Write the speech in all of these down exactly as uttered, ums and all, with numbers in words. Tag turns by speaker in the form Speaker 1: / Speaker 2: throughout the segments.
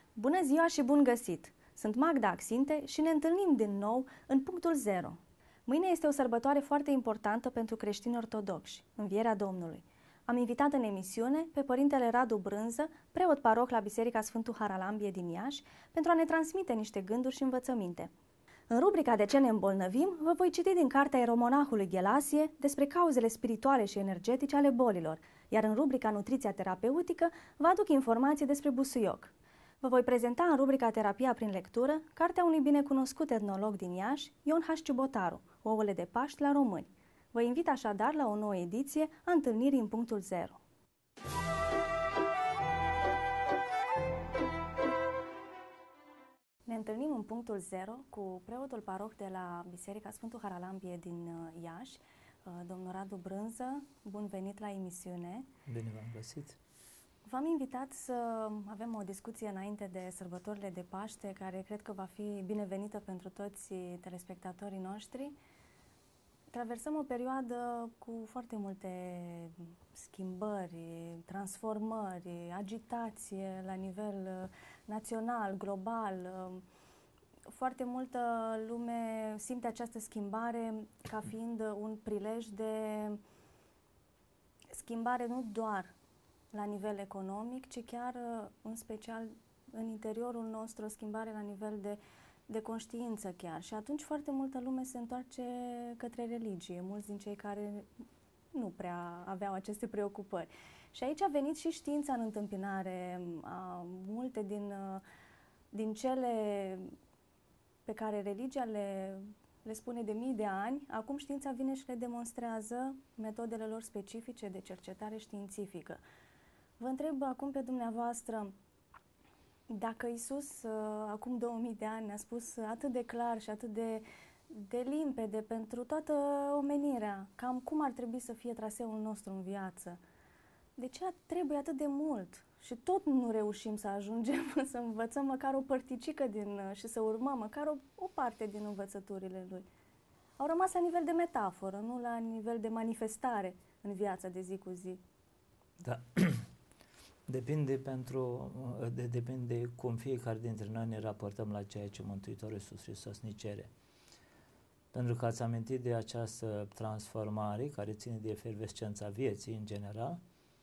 Speaker 1: Bună ziua și bun găsit! Sunt Magda Axinte și ne întâlnim din nou în punctul zero. Mâine este o sărbătoare foarte importantă pentru creștini ortodoxi, Învierea Domnului. Am invitat în emisiune pe Părintele Radu Brânză, preot paroh la Biserica Sfântul Haralambie din Iași, pentru a ne transmite niște gânduri și învățăminte. În rubrica De ce ne îmbolnăvim, vă voi citi din cartea Ieromonahului Ghelasie despre cauzele spirituale și energetice ale bolilor, iar în rubrica Nutriția terapeutică vă aduc informații despre busuioc. Vă voi prezenta în rubrica Terapia prin lectură cartea unui binecunoscut etnolog din Iași, Ion H. Ciubotaru, Ouăle de Paști la români. Vă invit așadar la o nouă ediție a Întâlnirii în punctul zero. Ne întâlnim în punctul zero cu preotul paroh de la Biserica Sfântul Haralambie din Iași, domnul Radu Brânză. Bun venit la emisiune!
Speaker 2: Bine v-am găsit!
Speaker 1: V-am invitat să avem o discuție înainte de sărbătorile de Paște, care cred că va fi binevenită pentru toți telespectatorii noștri. Traversăm o perioadă cu foarte multe schimbări, transformări, agitație la nivel național, global. Foarte multă lume simte această schimbare ca fiind un prilej de schimbare nu doar la nivel economic, ci chiar în special în interiorul nostru, o schimbare la nivel de de conștiință chiar. Și atunci foarte multă lume se întoarce către religie, mulți din cei care nu prea aveau aceste preocupări. Și aici a venit și știința în întâmpinare. A, multe din, din cele pe care religia le, le spune de mii de ani, acum știința vine și le demonstrează metodele lor specifice de cercetare științifică. Vă întreb acum pe dumneavoastră, dacă Iisus, acum două mii de ani, ne-a spus atât de clar și atât de, de limpede pentru toată omenirea, cam cum ar trebui să fie traseul nostru în viață, de ce trebuie atât de mult? Și tot nu reușim să ajungem să învățăm măcar o părticică din, și să urmăm măcar o, o parte din învățăturile Lui. Au rămas la nivel de metaforă, nu la nivel de manifestare în viața de zi cu zi.
Speaker 2: Da. Depinde, pentru, de, depinde cum fiecare dintre noi ne raportăm la ceea ce Mântuitorul Iisus Hristos ne cere. Pentru că ați amintit de această transformare care ține de efervescența vieții în general,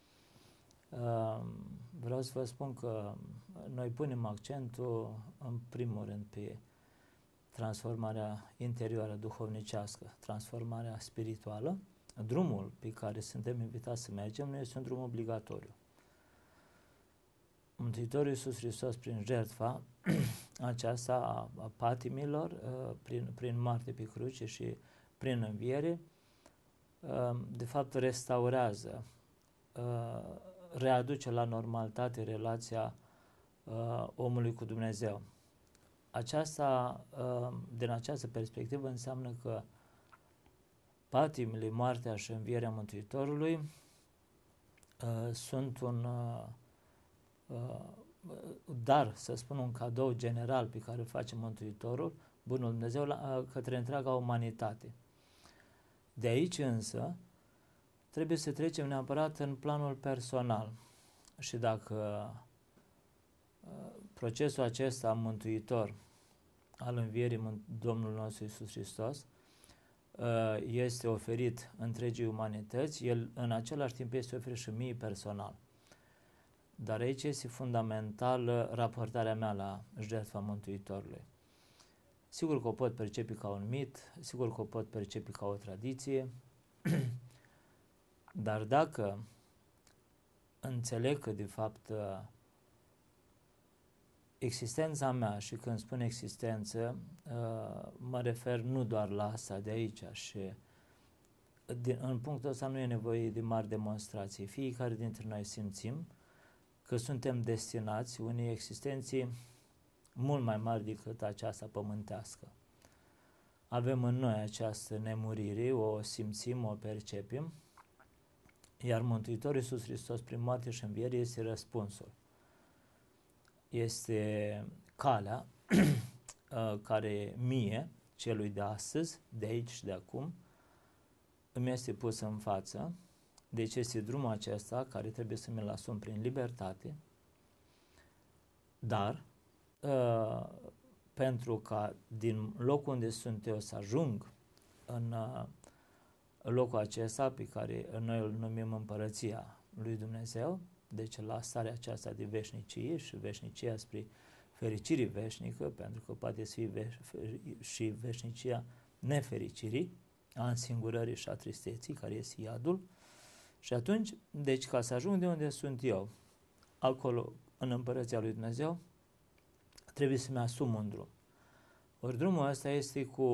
Speaker 2: vreau să vă spun că noi punem accentul în primul rând pe transformarea interioară duhovnicească, transformarea spirituală. Drumul pe care suntem invitați să mergem nu este un drum obligatoriu. Mântuitorul Iisus Hristos, prin jertfa aceasta a, a patimilor, prin, prin moarte pe cruce și prin înviere, de fapt restaurează, readuce la normalitate relația omului cu Dumnezeu. Aceasta, din această perspectivă, înseamnă că patimile, moartea și învierea Mântuitorului sunt un Uh, dar, să spun, un cadou general pe care îl face Mântuitorul, Bunul Dumnezeu, la, uh, către întreaga umanitate. De aici însă trebuie să trecem neapărat în planul personal. Și dacă uh, procesul acesta mântuitor al învierii Domnului nostru Iisus Hristos uh, este oferit întregii umanități, el în același timp este oferit și mie personal. Dar aici este fundamentală raportarea mea la jertfa Mântuitorului. Sigur că o pot percepe ca un mit, sigur că o pot percepe ca o tradiție, dar dacă înțeleg că, de fapt, existența mea, și când spun existență, mă refer nu doar la asta de aici, și în punctul ăsta nu e nevoie de mari demonstrații. Fiecare dintre noi simțim că suntem destinați unei existenții mult mai mari decât aceasta pământească. Avem în noi această nemurire, o simțim, o percepem, iar Mântuitorul Iisus Hristos, prin moarte și înviere, este răspunsul. Este calea care mie, celui de astăzi, de aici și de acum, îmi este pus în față. Deci este drumul acesta care trebuie să mi-l asum prin libertate, dar uh, pentru ca din locul unde sunt eu să ajung în uh, locul acesta pe care noi îl numim Împărăția lui Dumnezeu, deci la starea aceasta de veșnicie și veșnicia spre fericirii veșnică, pentru că poate să fie ve- și veșnicia nefericirii, a însingurării și a tristeții, care este iadul. Și atunci, deci ca să ajung de unde sunt eu, acolo, în Împărăția lui Dumnezeu, trebuie să-mi asum un drum. Ori drumul ăsta este cu,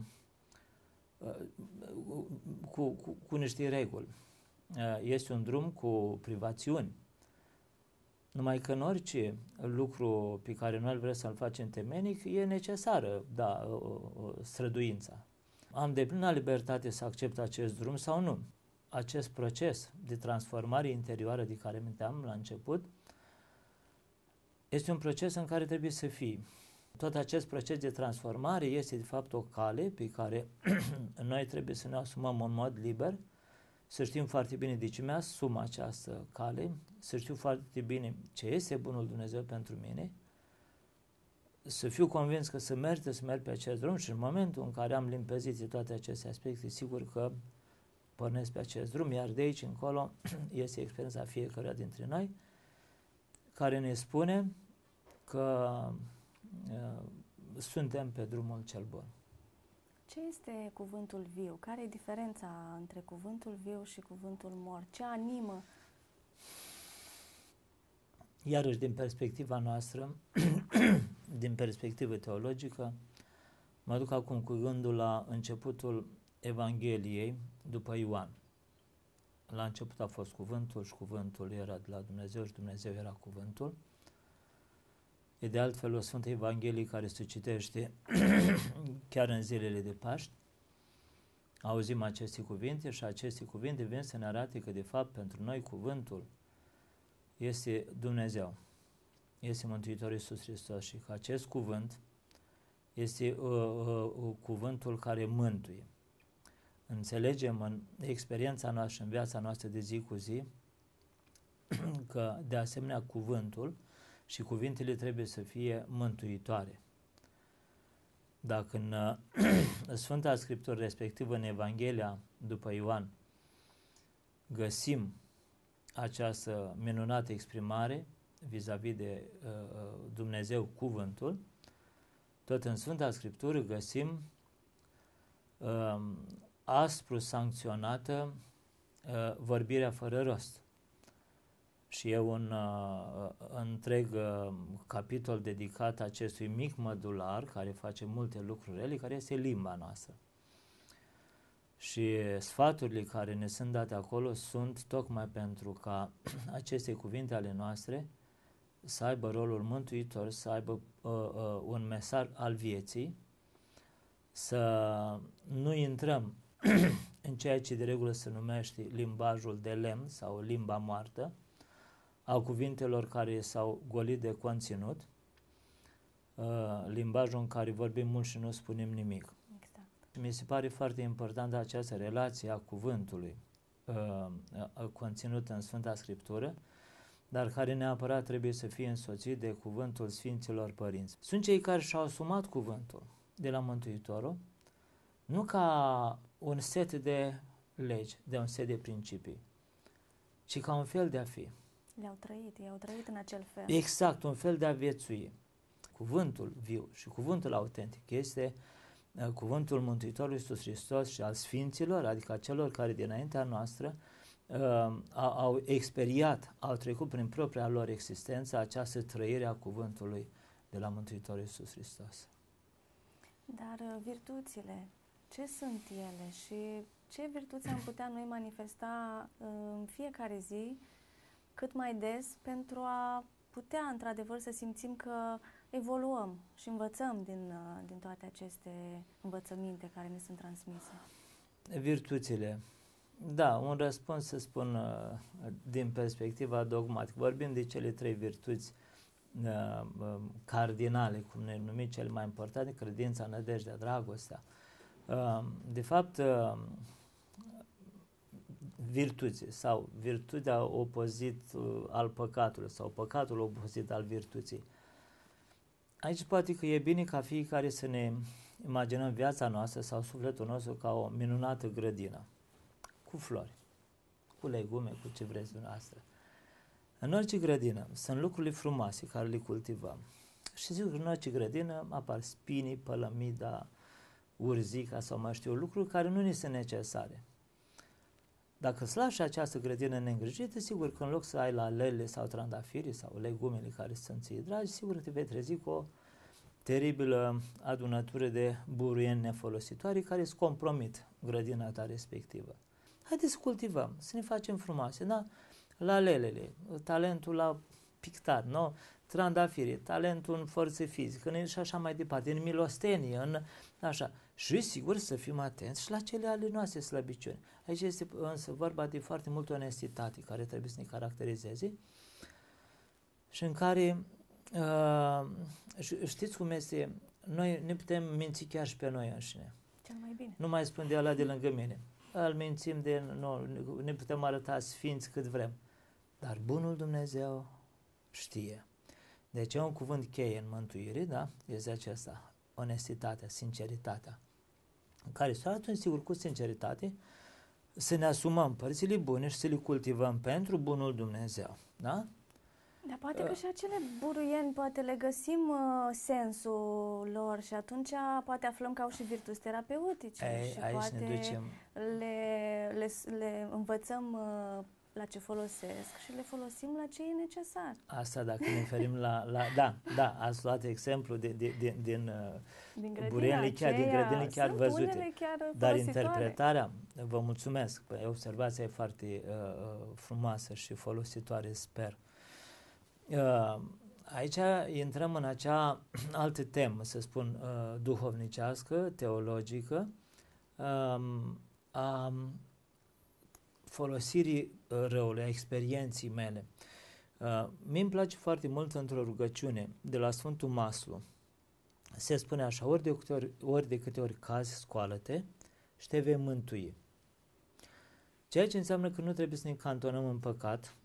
Speaker 2: cu, cu, cu niște reguli. Este un drum cu privațiuni. Numai că în orice lucru pe care noi vrem să-l facem temenic, e necesară, da, străduința. Am deplină libertate să accept acest drum sau nu. Acest proces de transformare interioară de care aminteam la început este un proces în care trebuie să fii. Tot acest proces de transformare este de fapt o cale pe care noi trebuie să ne asumăm în mod liber, să știm foarte bine de ce mi-asum această cale, să știu foarte bine ce este bunul Dumnezeu pentru mine, să fiu convins că să merită să merg pe acest drum și în momentul în care am limpezit toate aceste aspecte, sigur că pornesc pe acest drum, iar de aici încolo este experiența fiecăruia dintre noi, care ne spune că uh, suntem pe drumul cel bun.
Speaker 1: Ce este cuvântul viu? Care e diferența între cuvântul viu și cuvântul mort? Ce animă?
Speaker 2: Iarăși, din perspectiva noastră, din perspectivă teologică, mă duc acum cu gândul la începutul Evangheliei după Ioan. La început a fost cuvântul și cuvântul era de la Dumnezeu și Dumnezeu era cuvântul. E de altfel o Sfântă Evanghelie care se citește chiar în zilele de Paști. Auzim aceste cuvinte și aceste cuvinte vin să ne arate că de fapt pentru noi cuvântul este Dumnezeu, este Mântuitorul Iisus Hristos și că acest cuvânt este uh, uh, cuvântul care mântuie. Înțelegem în experiența noastră, în viața noastră de zi cu zi, că de asemenea cuvântul și cuvintele trebuie să fie mântuitoare. Dacă în uh, Sfânta Scriptură, respectiv în Evanghelia după Ioan, găsim această minunată exprimare vis-a-vis de uh, Dumnezeu, cuvântul, tot în Sfânta Scriptură găsim uh, aspru sancționată uh, vorbirea fără rost. Și e un uh, întreg uh, capitol dedicat acestui mic mădular care face multe lucruri rele, care este limba noastră. Și sfaturile care ne sunt date acolo sunt tocmai pentru ca aceste cuvinte ale noastre să aibă rolul mântuitor, să aibă uh, uh, un mesaj al vieții, să nu intrăm în ceea ce de regulă se numește limbajul de lemn sau limba moartă, a cuvintelor care s-au golit de conținut, uh, limbajul în care vorbim mult și nu spunem nimic.
Speaker 1: Exact.
Speaker 2: Mi se pare foarte importantă această relație a cuvântului uh, conținut în Sfânta Scriptură, dar care neapărat trebuie să fie însoțit de cuvântul Sfinților Părinți. Sunt cei care și-au asumat cuvântul de la Mântuitorul, nu ca un set de legi, de un set de principii, ci ca un fel de a fi.
Speaker 1: Le-au trăit, i-au trăit în acel fel.
Speaker 2: Exact, un fel de a viețui. Cuvântul viu și cuvântul autentic este uh, cuvântul Mântuitorului Iisus Hristos și al Sfinților, adică a celor care dinaintea noastră uh, au, au experiat, au trecut prin propria lor existență această trăire a cuvântului de la Mântuitorul Iisus Hristos.
Speaker 1: Dar uh, virtuțile, ce sunt ele și ce virtuți am putea noi manifesta uh, în fiecare zi, cât mai des, pentru a putea, într-adevăr, să simțim că evoluăm și învățăm din, din toate aceste învățăminte care ne sunt transmise?
Speaker 2: Virtuțile. Da, un răspuns, să spun, din perspectiva dogmatică. Vorbim de cele trei virtuți cardinale, cum ne numim cele mai importante, credința, nădejdea, dragostea. De fapt, virtuții sau virtutea opozit al păcatului sau păcatul opozit al virtuții. aici poate că e bine ca fiecare să ne imaginăm viața noastră sau sufletul nostru ca o minunată grădină, cu flori, cu legume, cu ce vreți dumneavoastră. În orice grădină sunt lucrurile frumoase care le cultivăm. Și zic că în orice grădină apar spinii, pălămida, urzica sau mai știu, lucruri care nu ni sunt necesare. Dacă îți lași această grădină neîngrijită, sigur că în loc să ai lalele sau trandafirii sau legumele care sunt ție dragi, sigur că te vei trezi cu o teribilă adunătură de buruieni nefolositoare care îți compromit grădina ta respectivă. Haideți să cultivăm, să ne facem frumoase, da? Lalelele, talentul la pictat, nu? Trandafirii, talentul în forță fizică, și așa mai departe, în milostenie, în așa. Și sigur să fim atenți și la cele ale noastre slăbiciuni. Aici este însă vorba de foarte multă onestitate care trebuie să ne caracterizeze și în care uh, știți cum este, noi ne putem minți chiar și pe noi înșine.
Speaker 1: Cel mai bine.
Speaker 2: Nu mai spun de ăla de lângă mine. Îl mințim de, nu, ne putem arăta sfinți cât vrem. Dar bunul Dumnezeu știe. Deci e un cuvânt cheie în mântuire, da? Este acesta, onestitatea, sinceritatea. În care să atunci, sigur, cu sinceritate, să ne asumăm părțile bune și să le cultivăm pentru bunul Dumnezeu, da?
Speaker 1: Dar poate că și acele buruieni, poate le găsim uh, sensul lor și atunci poate aflăm că au și virtuți terapeutice.
Speaker 2: Ei,
Speaker 1: și
Speaker 2: aici
Speaker 1: poate
Speaker 2: ne ducem.
Speaker 1: Le, le, le învățăm uh, la ce folosesc și le folosim la ce e necesar.
Speaker 2: Asta dacă ne referim la, la... Da, da, ați luat exemplu de, de, de, din,
Speaker 1: din
Speaker 2: buruienile chiar, din grădini chiar văzute.
Speaker 1: Chiar
Speaker 2: dar interpretarea, vă mulțumesc, păi, observația e foarte uh, frumoasă și folositoare, sper. Uh, aici intrăm în acea altă temă, să spun, uh, duhovnicească, teologică, um, um, folosirii răului, a experienții mele. Uh, mie îmi place foarte mult într-o rugăciune de la Sfântul Maslu. Se spune așa, ori de câte ori, ori de câte ori cazi, scoală-te și te vei mântui. Ceea ce înseamnă că nu trebuie să ne cantonăm în păcat,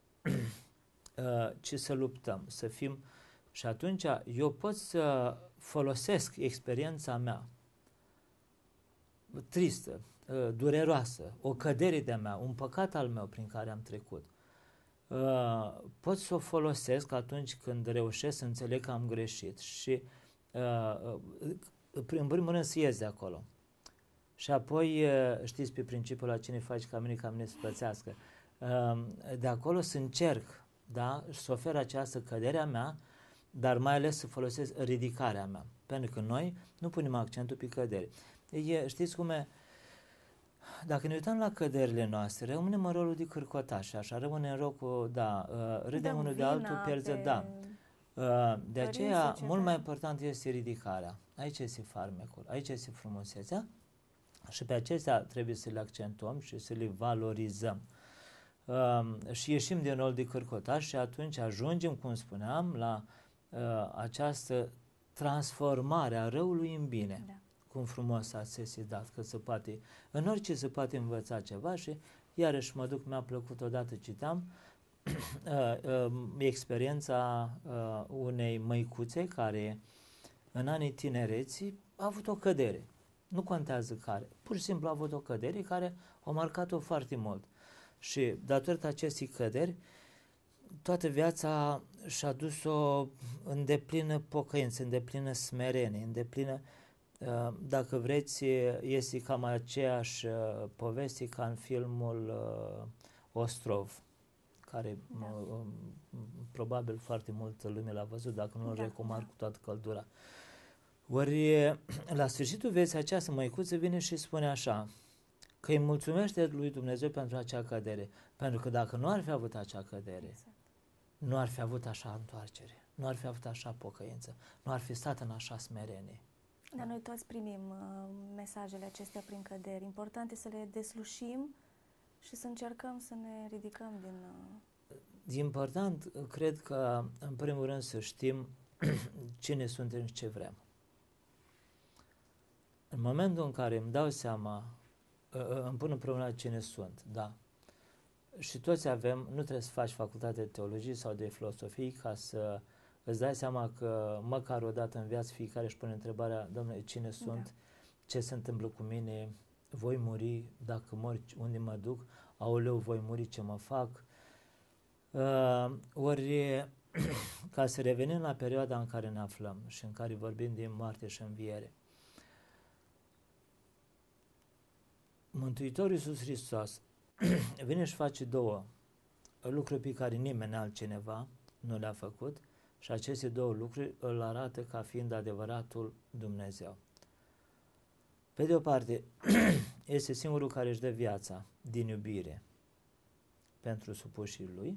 Speaker 2: uh, ci să luptăm, să fim... Și atunci eu pot să folosesc experiența mea tristă, dureroasă, o cădere de-a mea, un păcat al meu prin care am trecut. Uh, pot să o folosesc atunci când reușesc să înțeleg că am greșit și uh, în primul rând să ies de acolo. Și apoi, uh, știți pe principiul la cine faci ca mine, ca mine să pățească. Uh, de acolo să încerc, da, să ofer această cădere a mea, dar mai ales să folosesc ridicarea mea. Pentru că noi nu punem accentul pe cădere. E, știți cum e? Dacă ne uităm la căderile noastre, rămânem în rolul de cârcotaș, așa, rămânem în rolul, da, uh, râdem unul de altul, pierză, da. Uh, de aceea, mult mai important este ridicarea. Aici este farmecul, aici este frumusețea și pe acestea trebuie să le accentuăm și să le valorizăm. Uh, și ieșim din rol de cârcotaș și atunci ajungem, cum spuneam, la uh, această transformare a răului în bine. Da. Cum frumos a sesizat că se poate, în orice se poate învăța ceva și iarăși mă duc, mi-a plăcut odată, citam uh, uh, experiența uh, unei măicuțe care în anii tinereții a avut o cădere, nu contează care, pur și simplu a avut o cădere care a marcat-o foarte mult și datorită acestei căderi toată viața și-a dus-o în deplină pocăință, în deplină smerenie, în deplină, dacă vreți, este cam aceeași poveste ca în filmul Ostrov, care da. probabil foarte multă lume l-a văzut, dacă nu îl da, recomand da. cu toată căldura. Ori la sfârșitul vieții această măicuță vine și spune așa, că îi mulțumește lui Dumnezeu pentru acea cădere, pentru că dacă nu ar fi avut acea cădere, exact. nu ar fi avut așa întoarcere, nu ar fi avut așa pocăință, nu ar fi stat în așa smerenie.
Speaker 1: Dar noi toți primim uh, mesajele acestea prin căderi. Important e să le deslușim și să încercăm să ne ridicăm din... Uh...
Speaker 2: Important, cred că, în primul rând, să știm cine suntem și ce vrem. În momentul în care îmi dau seama, uh, îmi pun în problema cine sunt, da. Și toți avem, nu trebuie să faci facultate de teologie sau de filosofie ca să îți dai seama că măcar o dată în viață fiecare își pune întrebarea, Doamne, cine sunt, da. ce se întâmplă cu mine, voi muri, dacă mor, unde mă duc, aoleu, voi muri, ce mă fac? Uh, ori, ca să revenim la perioada în care ne aflăm și în care vorbim de moarte și înviere, Mântuitorul Iisus Hristos vine și face două lucruri pe care nimeni altcineva nu le-a făcut și aceste două lucruri îl arată ca fiind adevăratul Dumnezeu. Pe de o parte, este singurul care își dă viața din iubire pentru supușii lui,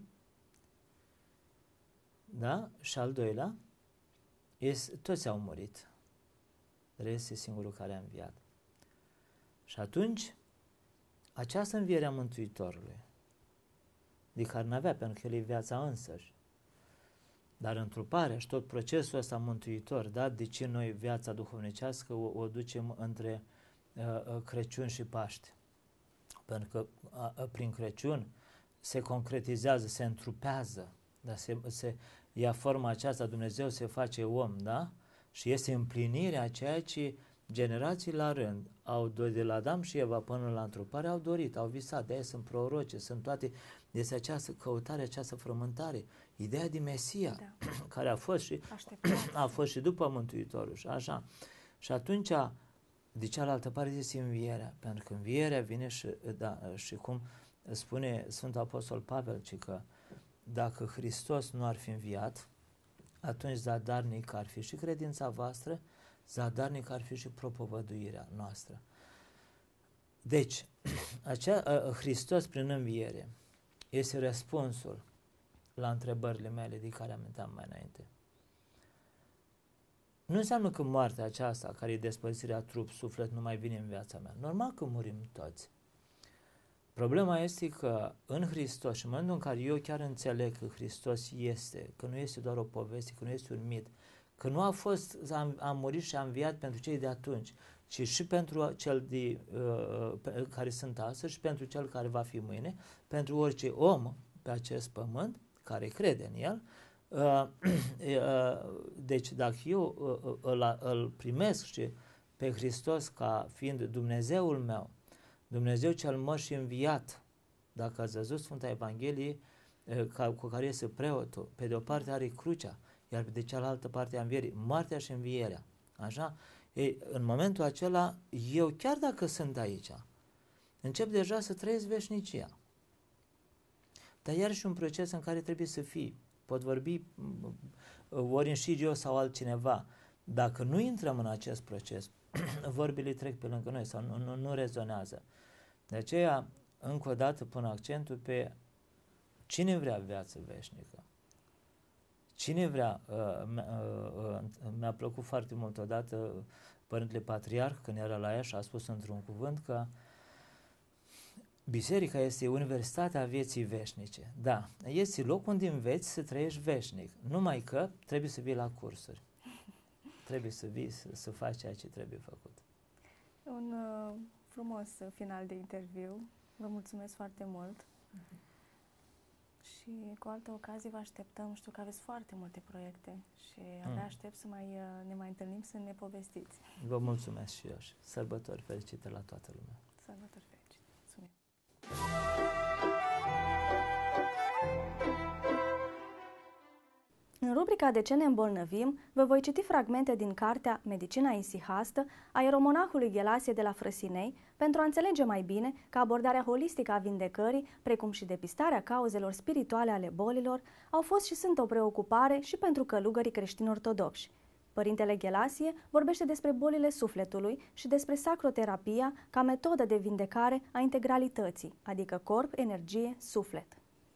Speaker 2: da? Și al doilea, este, toți au murit, dar este singurul care a înviat. Și atunci, această înviere a Mântuitorului, de care n-avea, pentru că el e viața însăși, dar întruparea și tot procesul ăsta mântuitor, da? De ce noi viața duhovnicească o, o ducem între uh, Crăciun și Paște? Pentru că uh, prin Crăciun se concretizează, se întrupează, da? se, se ia forma aceasta, Dumnezeu se face om, da? Și este împlinirea a ceea ce generații la rând au dorit, de la Adam și Eva până la întrupare, au dorit, au visat, de-aia sunt proroce, sunt toate, este această căutare, această frământare, ideea de Mesia, da. care a fost și a fost și după Mântuitorul și așa. Și atunci, de cealaltă parte este învierea, pentru că învierea vine și, da, și cum spune Sfântul Apostol Pavel, ci că dacă Hristos nu ar fi înviat, atunci zadarnic ar fi și credința voastră, zadarnic ar fi și propovăduirea noastră. Deci, acea, uh, Hristos prin înviere este răspunsul la întrebările mele de care aminteam mai înainte. Nu înseamnă că moartea aceasta, care e despărțirea trup-suflet, nu mai vine în viața mea. Normal că murim toți. Problema este că în Hristos, și în momentul în care eu chiar înțeleg că Hristos este, că nu este doar o poveste, că nu este un mit, că nu a fost, a, a murit și a înviat pentru cei de atunci, ci și pentru cel de, uh, pe, care sunt astăzi și pentru cel care va fi mâine, pentru orice om pe acest pământ care crede în el. Uh, uh, deci dacă eu uh, îl, îl primesc și pe Hristos ca fiind Dumnezeul meu, Dumnezeu cel măr și înviat, dacă ați văzut Sfânta Evanghelie uh, ca, cu care este preotul, pe de o parte are crucea, iar pe de cealaltă parte a învierii, moartea și învierea. Așa? Ei, în momentul acela, eu chiar dacă sunt aici, încep deja să trăiesc veșnicia. Dar iar și un proces în care trebuie să fii. Pot vorbi ori în și eu sau altcineva. Dacă nu intrăm în acest proces, vorbile trec pe lângă noi sau nu, nu, nu rezonează. De aceea, încă o dată pun accentul pe cine vrea viață veșnică. Cine vrea, uh, uh, uh, mi-a plăcut foarte mult odată Părintele Patriarh, când era la ea și a spus într-un cuvânt că biserica este universitatea vieții veșnice. Da, este locul unde înveți să trăiești veșnic, numai că trebuie să vii la cursuri. Trebuie să vii să, să faci ceea ce trebuie făcut.
Speaker 1: Un uh, frumos final de interviu. Vă mulțumesc foarte mult. Uh-huh. Și cu altă ocazie vă așteptăm, știu că aveți foarte multe proiecte și abia mm. aștept să mai, ne mai întâlnim, să ne povestiți.
Speaker 2: Vă mulțumesc și eu și sărbători fericite la toată lumea.
Speaker 1: Sărbători fericite. Mulțumim. În rubrica De ce ne îmbolnăvim, vă voi citi fragmente din cartea Medicina isihastă a ieromonahului Ghelasie de la Frăsinei, pentru a înțelege mai bine că abordarea holistică a vindecării, precum și depistarea cauzelor spirituale ale bolilor, au fost și sunt o preocupare și pentru călugării creștini ortodoxi. Părintele Ghelasie vorbește despre bolile sufletului și despre sacroterapia ca metodă de vindecare a integralității, adică corp, energie, suflet.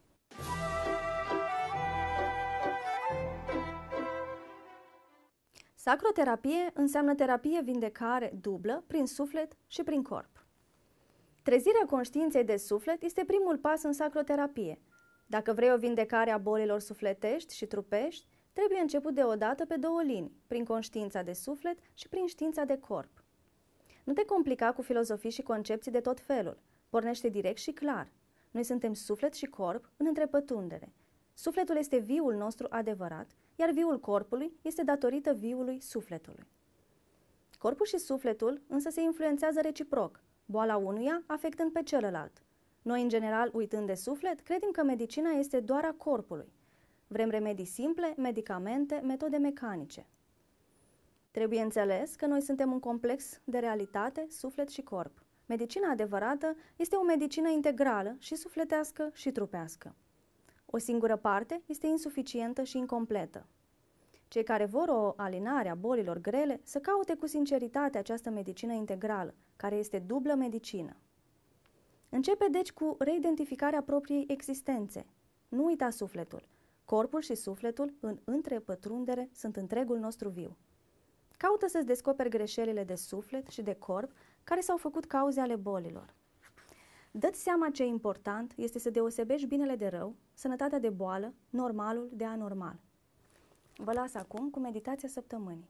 Speaker 1: Sacroterapie înseamnă terapie vindecare dublă prin suflet și prin corp. Trezirea conștiinței de suflet este primul pas în sacroterapie. Dacă vrei o vindecare a bolilor sufletești și trupești, trebuie început deodată pe două linii, prin conștiința de suflet și prin știința de corp. Nu te complica cu filozofii și concepții de tot felul. Pornește direct și clar. Noi suntem suflet și corp în întrepătundere. Sufletul este viul nostru adevărat, iar viul corpului este datorită viului sufletului. Corpul și sufletul însă se influențează reciproc, boala unuia afectând pe celălalt. Noi, în general, uitând de suflet, credem că medicina este doar a corpului. Vrem remedii simple, medicamente, metode mecanice. Trebuie înțeles că noi suntem un complex de realitate, suflet și corp. Medicina adevărată este o medicină integrală și sufletească și trupească. O singură parte este insuficientă și incompletă. Cei care vor o alinare a bolilor grele să caute cu sinceritate această medicină integrală, care este dublă medicină. Începe deci cu reidentificarea propriei existențe. Nu uita sufletul. Corpul și sufletul, în întrepătrundere, sunt întregul nostru viu. Caută să-ți descoperi greșelile de suflet și de corp care s-au făcut cauze ale bolilor. Dă-ți seama ce important este să deosebești binele de rău, sănătatea de boală, normalul de anormal. Vă las acum cu meditația săptămânii.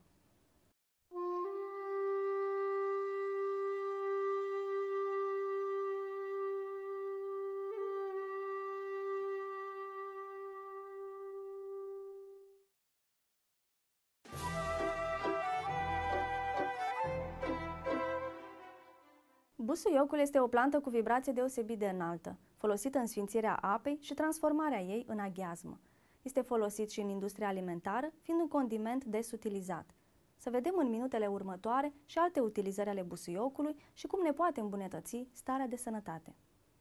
Speaker 1: Busuiocul este o plantă cu vibrație deosebit de înaltă, folosită în sfințirea apei și transformarea ei în aghiazmă. Este folosit și în industria alimentară, fiind un condiment des utilizat. Să vedem în minutele următoare și alte utilizări ale busuiocului și cum ne poate îmbunătăți starea de sănătate.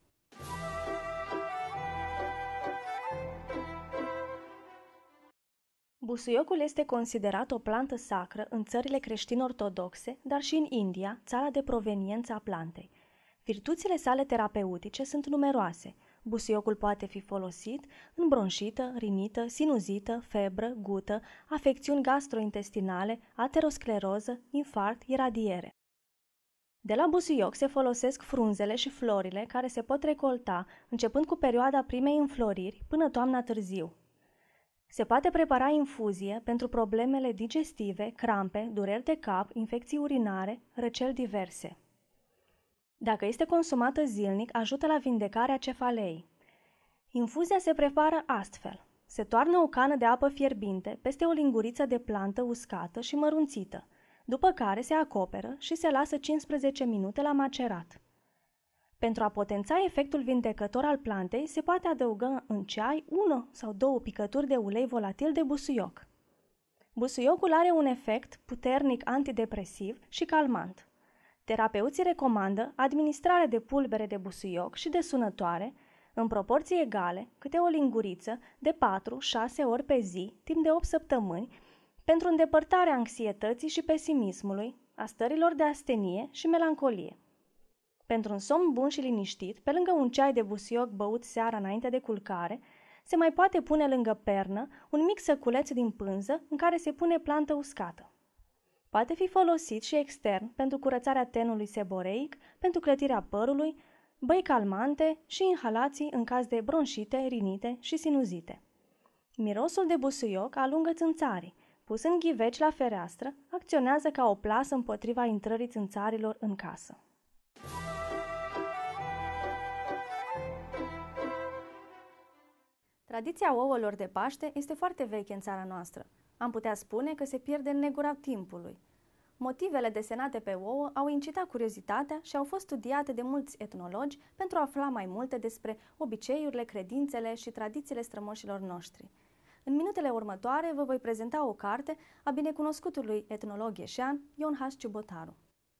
Speaker 1: Busuiocul este considerat o plantă sacră în țările creștin-ortodoxe, dar și în India, țara de proveniență a plantei. Virtuțile sale terapeutice sunt numeroase. Busuiocul poate fi folosit în bronșită, rinită, sinuzită, febră, gută, afecțiuni gastrointestinale, ateroscleroză, infarct, iradiere. De la busuioc se folosesc frunzele și florile care se pot recolta începând cu perioada primei înfloriri până toamna târziu. Se poate prepara infuzie pentru problemele digestive, crampe, dureri de cap, infecții urinare, răceli diverse. Dacă este consumată zilnic, ajută la vindecarea cefaleei. Infuzia se prepară astfel. Se toarnă o cană de apă fierbinte peste o linguriță de plantă uscată și mărunțită, după care se acoperă și se lasă cincisprezece minute la macerat. Pentru a potența efectul vindecător al plantei, se poate adăuga în ceai una sau două picături de ulei volatil de busuioc. Busuiocul are un efect puternic antidepresiv și calmant. Terapeuții recomandă administrarea de pulbere de busuioc și de sunătoare, în proporții egale, câte o linguriță, de patru șase ori pe zi, timp de opt săptămâni, pentru îndepărtarea anxietății și pesimismului, a stărilor de astenie și melancolie. Pentru un somn bun și liniștit, pe lângă un ceai de busuioc băut seara înainte de culcare, se mai poate pune lângă pernă un mic săculeț din pânză în care se pune plantă uscată. Poate fi folosit și extern pentru curățarea tenului seboreic, pentru clătirea părului, băi calmante și inhalații în caz de bronșite, rinite și sinuzite. Mirosul de busuioc alungă țânțarii. Pus în ghiveci la fereastră, acționează ca o plasă împotriva intrării țânțarilor în casă. Tradiția ouălor de Paște este foarte veche în țara noastră. Am putea spune că se pierde în negura timpului. Motivele desenate pe ouă au incitat curiozitatea și au fost studiate de mulți etnologi pentru a afla mai multe despre obiceiurile, credințele și tradițiile strămoșilor noștri. În minutele următoare vă voi prezenta o carte a binecunoscutului etnolog ieșean Ion H. Ciubotaru.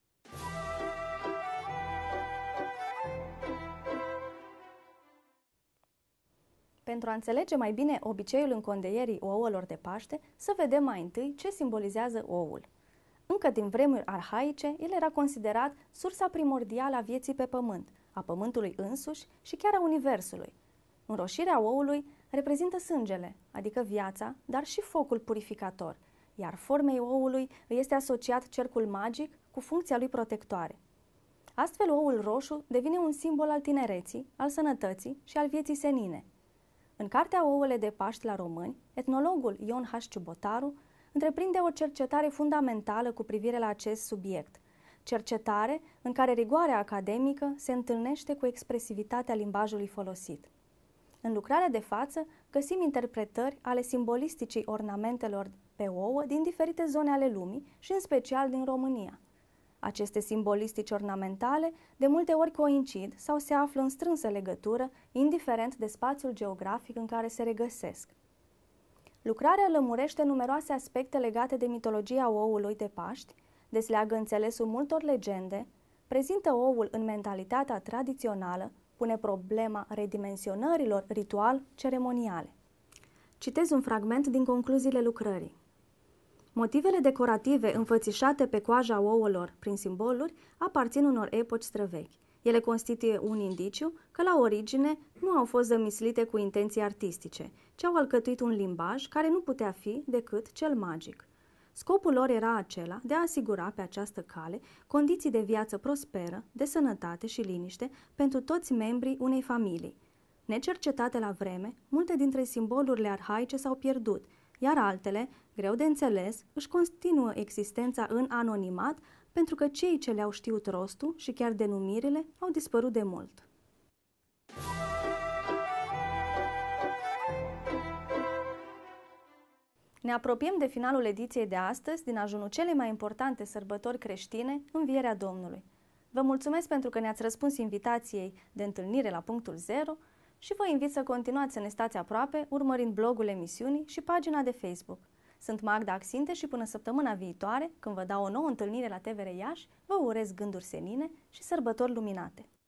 Speaker 1: Pentru a înțelege mai bine obiceiul încondeierii ouălor de Paște, să vedem mai întâi ce simbolizează oul. Încă din vremuri arhaice, el era considerat sursa primordială a vieții pe pământ, a pământului însuși și chiar a universului. Înroșirea oului reprezintă sângele, adică viața, dar și focul purificator, iar formei oului îi este asociat cercul magic cu funcția lui protectoare. Astfel, oul roșu devine un simbol al tinereții, al sănătății și al vieții senine. În cartea Ouăle de Paști la români, etnologul Ion H. Ciubotaru întreprinde o cercetare fundamentală cu privire la acest subiect, cercetare în care rigoarea academică se întâlnește cu expresivitatea limbajului folosit. În lucrarea de față găsim interpretări ale simbolisticii ornamentelor pe ouă din diferite zone ale lumii și în special din România. Aceste simbolistici ornamentale de multe ori coincid sau se află în strânsă legătură, indiferent de spațiul geografic în care se regăsesc. Lucrarea lămurește numeroase aspecte legate de mitologia oului de Paști, desleagă înțelesul multor legende, prezintă oul în mentalitatea tradițională, pune problema redimensionărilor ritual-ceremoniale. Citez un fragment din concluziile lucrării. Motivele decorative înfățișate pe coaja ouălor prin simboluri aparțin unor epoci străvechi. Ele constituie un indiciu că la origine nu au fost zămislite cu intenții artistice, ci au alcătuit un limbaj care nu putea fi decât cel magic. Scopul lor era acela de a asigura pe această cale condiții de viață prosperă, de sănătate și liniște pentru toți membrii unei familii. Necercetate la vreme, multe dintre simbolurile arhaice s-au pierdut, iar altele, greu de înțeles, își continuă existența în anonimat pentru că cei ce le-au știut rostul și chiar denumirile au dispărut de mult. Ne apropiem de finalul ediției de astăzi din ajunul celei mai importante sărbători creștine, Învierea Domnului. Vă mulțumesc pentru că ne-ați răspuns invitației de întâlnire la punctul zero și vă invit să continuați să ne stați aproape, urmărind blogul emisiunii și pagina de Facebook. Sunt Magda Axinte și până săptămâna viitoare, când vă dau o nouă întâlnire la T V R Iași, vă urez gânduri senine și sărbători luminate.